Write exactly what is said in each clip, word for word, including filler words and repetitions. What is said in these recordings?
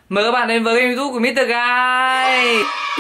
Mời các bạn đến với kênh YouTube của mít tơ Guy.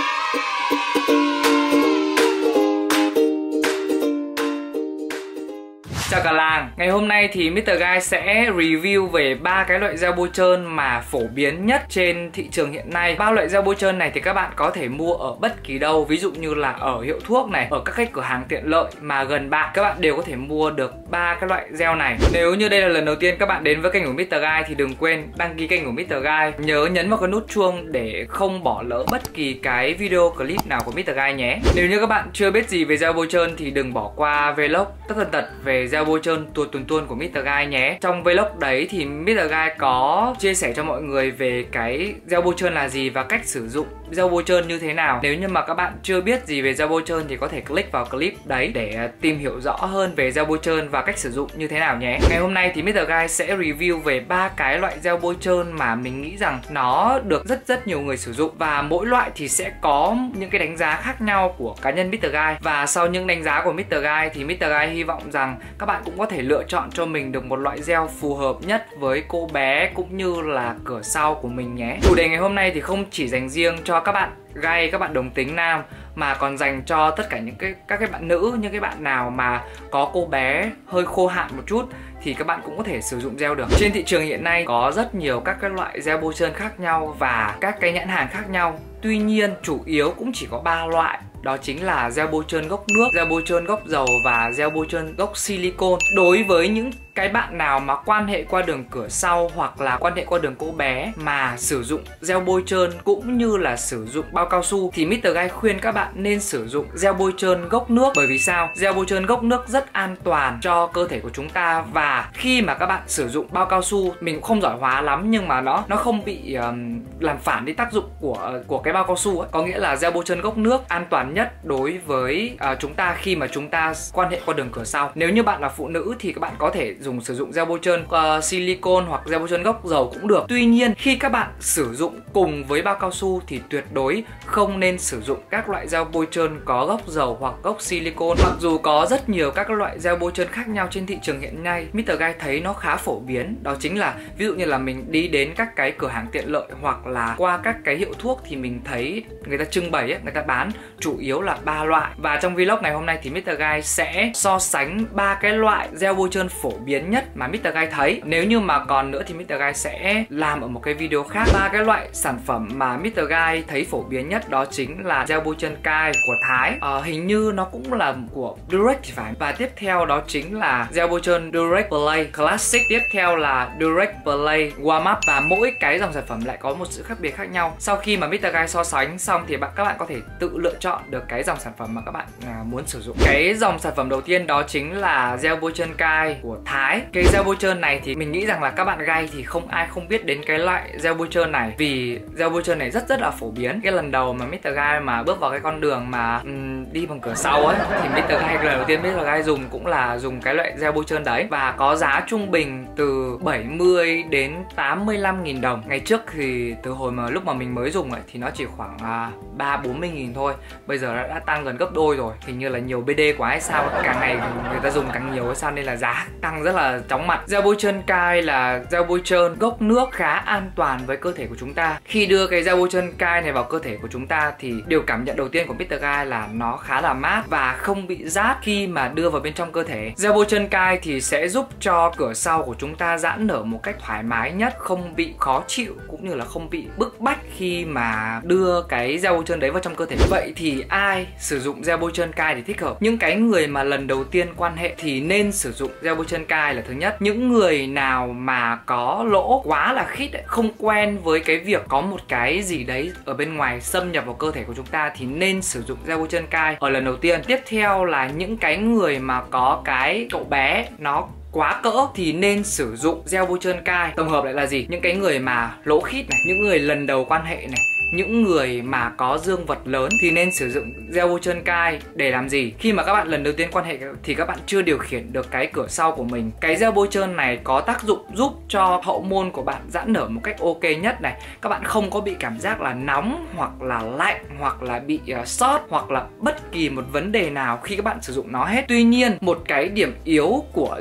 Chào cả làng. Ngày hôm nay thì mít tơ Guy sẽ review về ba cái loại gel bôi trơn mà phổ biến nhất trên thị trường hiện nay. Ba loại gel bôi trơn này thì các bạn có thể mua ở bất kỳ đâu, ví dụ như là ở hiệu thuốc này, ở các cái cửa hàng tiện lợi mà gần bạn, các bạn đều có thể mua được ba cái loại gel này. Nếu như đây là lần đầu tiên các bạn đến với kênh của mít tơ Guy thì đừng quên đăng ký kênh của mít tơ Guy, nhớ nhấn vào cái nút chuông để không bỏ lỡ bất kỳ cái video clip nào của mít tơ Guy nhé. Nếu như các bạn chưa biết gì về gel bôi trơn thì đừng bỏ qua vlog tất tần tật về gel bôi trơn tuột tuần tuôn của mít tơ Guy nhé. Trong vlog đấy thì mít tơ Guy có chia sẻ cho mọi người về cái gel bôi trơn là gì và cách sử dụng gel bôi trơn như thế nào. Nếu như mà các bạn chưa biết gì về gel bôi trơn thì có thể click vào clip đấy để tìm hiểu rõ hơn về gel bôi trơn và cách sử dụng như thế nào nhé. Ngày hôm nay thì mít tơ Guy sẽ review về ba cái loại gel bôi trơn mà mình nghĩ rằng nó được rất rất nhiều người sử dụng, và mỗi loại thì sẽ có những cái đánh giá khác nhau của cá nhân mít tơ Guy. Và sau những đánh giá của mít tơ Guy thì mít tơ Guy hy vọng rằng các bạn cũng có thể lựa chọn cho mình được một loại gel phù hợp nhất với cô bé cũng như là cửa sau của mình nhé. Chủ đề ngày hôm nay thì không chỉ dành riêng cho các bạn gay, các bạn đồng tính nam, mà còn dành cho tất cả những cái các cái bạn nữ, những cái bạn nào mà có cô bé hơi khô hạn một chút thì các bạn cũng có thể sử dụng gel được. Trên thị trường hiện nay có rất nhiều các cái loại gel bôi trơn khác nhau và các cái nhãn hàng khác nhau. Tuy nhiên chủ yếu cũng chỉ có ba loại. Đó chính là gel bôi trơn gốc nước, gel bôi trơn gốc dầu và gel bôi trơn gốc silicone. Đối với những cái bạn nào mà quan hệ qua đường cửa sau hoặc là quan hệ qua đường cô bé mà sử dụng gel bôi trơn cũng như là sử dụng bao cao su thì mít tơ Guy khuyên các bạn nên sử dụng gel bôi trơn gốc nước. Bởi vì sao? Gel bôi trơn gốc nước rất an toàn cho cơ thể của chúng ta, và khi mà các bạn sử dụng bao cao su, mình cũng không giỏi hóa lắm nhưng mà nó nó không bị um, làm phản đi tác dụng của của cái bao cao su ấy. Có nghĩa là gel bôi trơn gốc nước an toàn nhất đối với uh, chúng ta khi mà chúng ta quan hệ qua đường cửa sau. Nếu như bạn là phụ nữ thì các bạn có thể dùng sử dụng gel bôi trơn uh, silicone hoặc gel bôi trơn gốc dầu cũng được. Tuy nhiên khi các bạn sử dụng cùng với bao cao su thì tuyệt đối không nên sử dụng các loại gel bôi trơn có gốc dầu hoặc gốc silicone. Mặc dù có rất nhiều các loại gel bôi trơn khác nhau trên thị trường hiện nay, mít tơ Guy thấy nó khá phổ biến. Đó chính là ví dụ như là mình đi đến các cái cửa hàng tiện lợi hoặc là qua các cái hiệu thuốc thì mình thấy người ta trưng bày ấy, người ta bán chủ yếu là ba loại. Và trong vlog ngày hôm nay thì mít tơ Guy sẽ so sánh ba cái loại gel bôi trơn phổ biến nhất mà mít tơ Guy thấy. Nếu như mà còn nữa thì mít tơ Guy sẽ làm ở một cái video khác. Ba cái loại sản phẩm mà mít tơ Guy thấy phổ biến nhất đó chính là gel bôi trơn Kai của Thái, à, hình như nó cũng là của Durex thì phải. Và tiếp theo đó chính là gel bôi trơn Durex Play Classic, tiếp theo là Durex Play Warm Up, và mỗi cái dòng sản phẩm lại có một sự khác biệt khác nhau. Sau khi mà mít tơ Guy so sánh xong thì bạn các bạn có thể tự lựa chọn được cái dòng sản phẩm mà các bạn à, muốn sử dụng. Cái dòng sản phẩm đầu tiên đó chính là gel bôi trơn Kai của Thái. Cái gel bôi trơn này thì mình nghĩ rằng là các bạn gay thì không ai không biết đến cái loại gel bôi trơn này, vì gel bôi trơn này rất rất là phổ biến. Cái lần đầu mà mít tơ Guy mà bước vào cái con đường mà um, đi bằng cửa sau ấy thì mít tơ Guy lần đầu tiên mít tơ Guy dùng cũng là dùng cái loại gel bôi trơn đấy, và có giá trung bình từ bảy mươi đến tám mươi lăm nghìn đồng. Ngày trước thì từ hồi mà lúc mà mình mới dùng ấy thì nó chỉ khoảng uh, ba bốn mươi nghìn thôi. Bây giờ đã, đã tăng gần gấp đôi rồi. Hình như là nhiều bê đê quá hay sao, càng ngày người ta dùng càng nhiều hay sao nên là giá tăng rất là chóng mặt. Gel bôi trơn Kai là gel bôi trơn gốc nước khá an toàn với cơ thể của chúng ta. Khi đưa cái gel bôi trơn Kai này vào cơ thể của chúng ta thì điều cảm nhận đầu tiên của mít tơ Guy là nó khá là mát và không bị rát khi mà đưa vào bên trong cơ thể. Gel bôi trơn Kai thì sẽ giúp cho cửa sau của chúng ta giãn nở một cách thoải mái nhất, không bị khó chịu cũng như là không bị bức bách khi mà đưa cái gel bôi trơn đấy vào trong cơ thể. Vậy thì ai sử dụng gel bôi trơn Kai thì thích hợp? Những cái người mà lần đầu tiên quan hệ thì nên sử dụng gel bôi trơn Kai là thứ nhất. Những người nào mà có lỗ quá là khít ấy, không quen với cái việc có một cái gì đấy ở bên ngoài xâm nhập vào cơ thể của chúng ta thì nên sử dụng gel bôi trơn Kai ở lần đầu tiên. Tiếp theo là những cái người mà có cái cậu bé nó quá cỡ thì nên sử dụng gel bôi trơn Kai. Tổng hợp lại là gì? Những cái người mà lỗ khít này, những người lần đầu quan hệ này, những người mà có dương vật lớn thì nên sử dụng gel bôi trơn Kai để làm gì? Khi mà các bạn lần đầu tiên quan hệ thì các bạn chưa điều khiển được cái cửa sau của mình. Cái gel bôi trơn này có tác dụng giúp cho hậu môn của bạn giãn nở một cách ok nhất này. Các bạn không có bị cảm giác là nóng hoặc là lạnh hoặc là bị uh, sót hoặc là bất kỳ một vấn đề nào khi các bạn sử dụng nó hết. Tuy nhiên, một cái điểm yếu của gel bôi trơn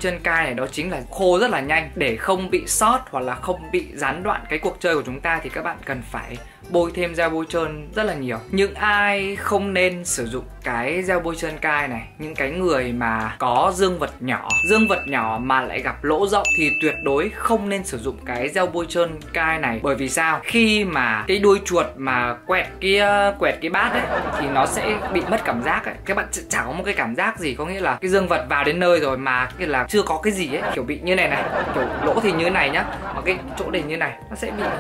chân cai này đó chính là khô rất là nhanh. Để không bị sót hoặc là không bị gián đoạn cái cuộc chơi của chúng ta thì các bạn cần phải bôi thêm gel bôi trơn rất là nhiều. Những ai không nên sử dụng cái gel bôi trơn cai này, những cái người mà có dương vật nhỏ, dương vật nhỏ mà lại gặp lỗ rộng thì tuyệt đối không nên sử dụng cái gel bôi trơn cai này. Bởi vì sao? Khi mà cái đuôi chuột mà quẹt cái quẹt cái bát ấy thì nó sẽ bị mất cảm giác ấy. Các bạn chẳng có một cái cảm giác gì, có nghĩa là cái dương vật vào đến nơi rồi mà cái là chưa có cái gì ấy, kiểu bị như này này, kiểu lỗ thì như thế này nhá, mà cái chỗ này như này nó sẽ bị,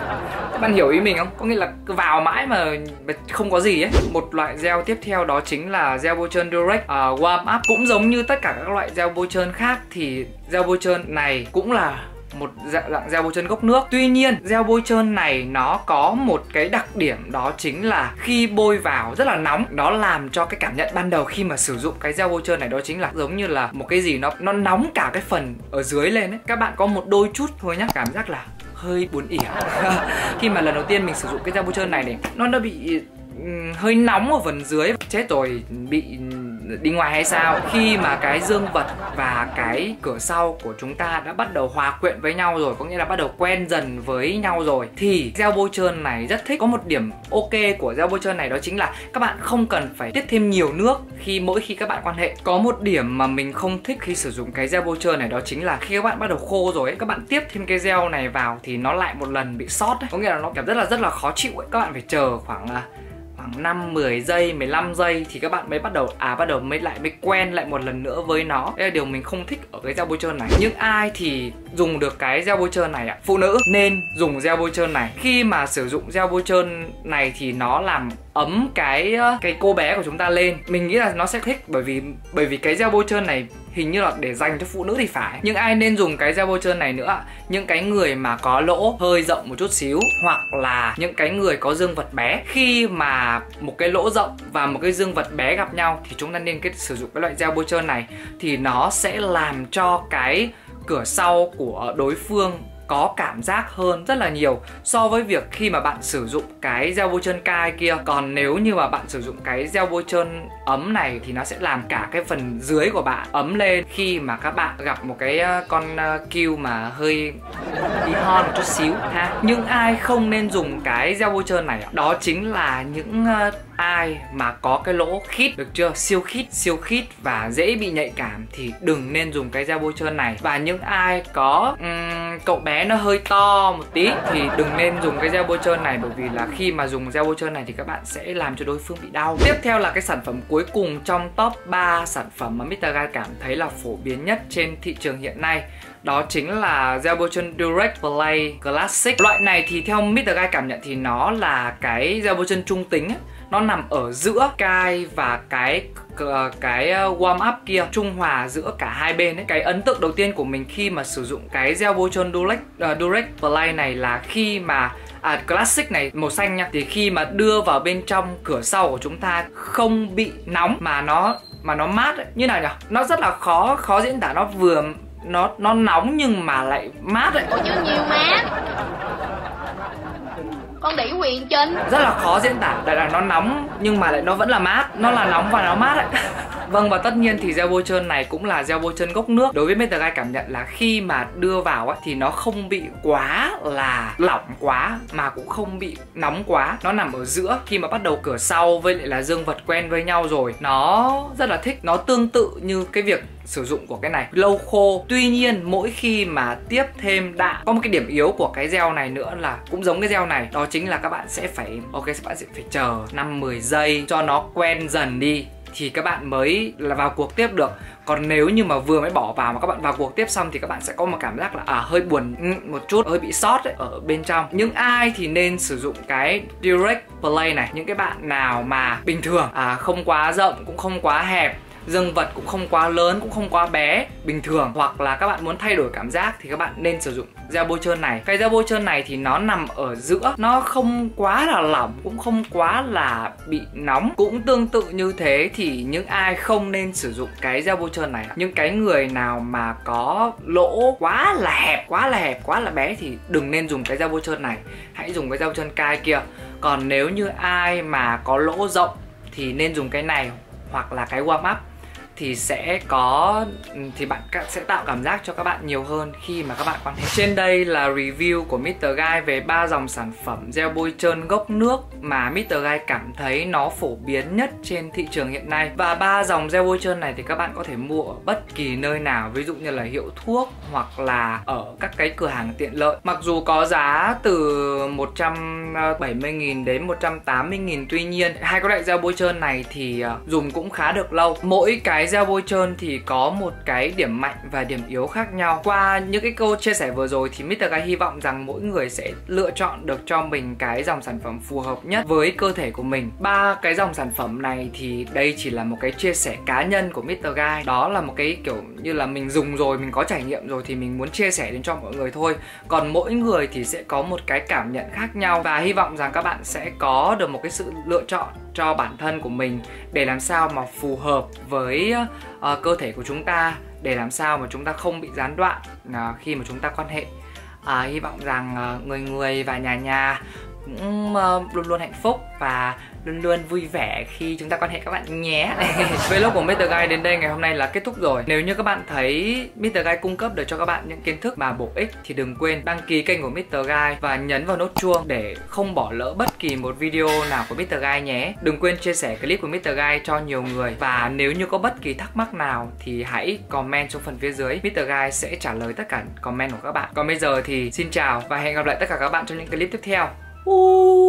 các bạn hiểu ý mình không? Có nghĩa là cứ vào mãi mà, mà không có gì ấy. Một loại gel tiếp theo đó chính là gel bôi trơn Durex uh, Warm Up. Cũng giống như tất cả các loại gel bôi trơn khác thì gel bôi trơn này cũng là một dạng, dạng gel bôi trơn gốc nước. Tuy nhiên gel bôi trơn này nó có một cái đặc điểm đó chính là khi bôi vào rất là nóng. Nó làm cho cái cảm nhận ban đầu khi mà sử dụng cái gel bôi trơn này đó chính là giống như là một cái gì nó nó nóng cả cái phần ở dưới lên ấy. Các bạn có một đôi chút thôi nhá, cảm giác là hơi buồn ỉa khi mà lần đầu tiên mình sử dụng cái gel bôi trơn này này, nó đã bị um, hơi nóng ở phần dưới. Chết rồi, bị đi ngoài hay sao? Khi mà cái dương vật và cái cửa sau của chúng ta đã bắt đầu hòa quyện với nhau rồi, có nghĩa là bắt đầu quen dần với nhau rồi, thì gel bôi trơn này rất thích. Có một điểm ok của gel bôi trơn này đó chính là các bạn không cần phải tiết thêm nhiều nước khi mỗi khi các bạn quan hệ. Có một điểm mà mình không thích khi sử dụng cái gel bôi trơn này đó chính là khi các bạn bắt đầu khô rồi ấy, các bạn tiếp thêm cái gel này vào thì nó lại một lần bị sót ấy. Có nghĩa là nó cảm rất là rất là khó chịu ấy. Các bạn phải chờ khoảng khoảng năm, mười giây, mười lăm giây thì các bạn mới bắt đầu à bắt đầu mới lại mới quen lại một lần nữa với nó. Đây là điều mình không thích ở cái gel bôi trơn này. Những ai thì dùng được cái gel bôi trơn này ạ, phụ nữ nên dùng gel bôi trơn này. Khi mà sử dụng gel bôi trơn này thì nó làm ấm cái cái cô bé của chúng ta lên. Mình nghĩ là nó sẽ thích bởi vì bởi vì cái gel bôi trơn này hình như là để dành cho phụ nữ thì phải. Nhưng ai nên dùng cái gel bôi trơn này nữa? Những cái người mà có lỗ hơi rộng một chút xíu, hoặc là những cái người có dương vật bé. Khi mà một cái lỗ rộng và một cái dương vật bé gặp nhau thì chúng ta nên cái sử dụng cái loại gel bôi trơn này, thì nó sẽ làm cho cái cửa sau của đối phương có cảm giác hơn rất là nhiều so với việc khi mà bạn sử dụng cái gel bôi trơn cai kia. Còn nếu như mà bạn sử dụng cái gel bôi trơn ấm này thì nó sẽ làm cả cái phần dưới của bạn ấm lên khi mà các bạn gặp một cái con kill mà hơi đi hon một chút xíu ha. Nhưng ai không nên dùng cái gel bôi trơn này đó chính là những ai mà có cái lỗ khít, được chưa? Siêu khít, siêu khít và dễ bị nhạy cảm thì đừng nên dùng cái gel bôi trơn này. Và những ai có um, cậu bé nó hơi to một tí thì đừng nên dùng cái gel bôi trơn này, bởi vì là khi mà dùng gel bôi trơn này thì các bạn sẽ làm cho đối phương bị đau. Tiếp theo là cái sản phẩm cuối cùng trong top ba sản phẩm mà mít tơ Guy cảm thấy là phổ biến nhất trên thị trường hiện nay, đó chính là gel bôi trơn Durex Play Classic. Loại này thì theo mít tơ Guy cảm nhận thì nó là cái gel bôi trơn trung tính ấy. Nó nằm ở giữa cai và cái cái warm up kia, trung hòa giữa cả hai bên ấy. Cái ấn tượng đầu tiên của mình khi mà sử dụng cái gel bôi trơn Durex uh, Durex Play này là khi mà à, Classic này màu xanh nha, thì khi mà đưa vào bên trong cửa sau của chúng ta không bị nóng mà nó mà nó mát ấy. Như nào nhỉ? Nó rất là khó khó diễn tả, nó vừa nó nó nóng nhưng mà lại mát ấy. Ủa chứ nhiều mát. Con đỉ quyền Trinh. Rất là khó diễn tả, tại là nó nóng nhưng mà lại nó vẫn là mát. Nó là nóng và nó mát ấy. Vâng, và tất nhiên thì gel bôi trơn này cũng là gel bôi trơn gốc nước. Đối với mít tơ Guy cảm nhận là khi mà đưa vào ấy, thì nó không bị quá là lỏng quá mà cũng không bị nóng quá. Nó nằm ở giữa, khi mà bắt đầu cửa sau với lại là dương vật quen với nhau rồi, nó rất là thích. Nó tương tự như cái việc sử dụng của cái này, lâu khô. Tuy nhiên mỗi khi mà tiếp thêm đạm, có một cái điểm yếu của cái gel này nữa là cũng giống cái gel này, đó chính là các bạn sẽ phải ok các bạn sẽ phải chờ năm mười giây cho nó quen dần đi thì các bạn mới là vào cuộc tiếp được. Còn nếu như mà vừa mới bỏ vào mà các bạn vào cuộc tiếp xong thì các bạn sẽ có một cảm giác là à hơi buồn một chút, hơi bị sót ấy, ở bên trong. Những ai thì nên sử dụng cái Durex Play này? Những cái bạn nào mà bình thường, à không quá rộng cũng không quá hẹp, dương vật cũng không quá lớn cũng không quá bé, bình thường, hoặc là các bạn muốn thay đổi cảm giác thì các bạn nên sử dụng gel bôi trơn này. Cái gel bôi trơn này thì nó nằm ở giữa, nó không quá là lỏng cũng không quá là bị nóng. Cũng tương tự như thế thì những ai không nên sử dụng cái gel bôi trơn này, những cái người nào mà có lỗ quá là hẹp, quá là hẹp, quá là bé thì đừng nên dùng cái gel bôi trơn này, hãy dùng cái gel bôi trơn cai kia. Còn nếu như ai mà có lỗ rộng thì nên dùng cái này hoặc là cái warm up. thì sẽ có thì bạn sẽ tạo cảm giác cho các bạn nhiều hơn khi mà các bạn quan hệ. Trên đây là review của mít tơ Guy về ba dòng sản phẩm gel bôi trơn gốc nước mà mít tơ Guy cảm thấy nó phổ biến nhất trên thị trường hiện nay. Và ba dòng gel bôi trơn này thì các bạn có thể mua ở bất kỳ nơi nào, ví dụ như là hiệu thuốc hoặc là ở các cái cửa hàng tiện lợi. Mặc dù có giá từ một trăm bảy mươi nghìn đến một trăm tám mươi nghìn, tuy nhiên hai cái loại gel bôi trơn này thì dùng cũng khá được lâu. Mỗi cái gel bôi trơn thì có một cái điểm mạnh và điểm yếu khác nhau. Qua những cái câu chia sẻ vừa rồi thì mít tơ Guy hy vọng rằng mỗi người sẽ lựa chọn được cho mình cái dòng sản phẩm phù hợp nhất với cơ thể của mình. Ba cái dòng sản phẩm này thì đây chỉ là một cái chia sẻ cá nhân của mít tơ Guy. Đó là một cái kiểu như là mình dùng rồi, mình có trải nghiệm rồi thì mình muốn chia sẻ đến cho mọi người thôi. Còn mỗi người thì sẽ có một cái cảm nhận khác nhau, và hy vọng rằng các bạn sẽ có được một cái sự lựa chọn cho bản thân của mình để làm sao mà phù hợp với uh, cơ thể của chúng ta, để làm sao mà chúng ta không bị gián đoạn uh, khi mà chúng ta quan hệ. uh, Hy vọng rằng uh, người người và nhà nhà cũng uh, luôn luôn hạnh phúc và luôn luôn vui vẻ khi chúng ta quan hệ các bạn nhé. Vlog của mít tơ Guy đến đây ngày hôm nay là kết thúc rồi. Nếu như các bạn thấy mít tơ Guy cung cấp được cho các bạn những kiến thức mà bổ ích thì đừng quên đăng ký kênh của mít tơ Guy và nhấn vào nút chuông để không bỏ lỡ bất kỳ một video nào của mít tơ Guy nhé. Đừng quên chia sẻ clip của mít tơ Guy cho nhiều người, và nếu như có bất kỳ thắc mắc nào thì hãy comment trong phần phía dưới. mít tơ Guy sẽ trả lời tất cả comment của các bạn. Còn bây giờ thì xin chào và hẹn gặp lại tất cả các bạn trong những clip tiếp theo. Uh.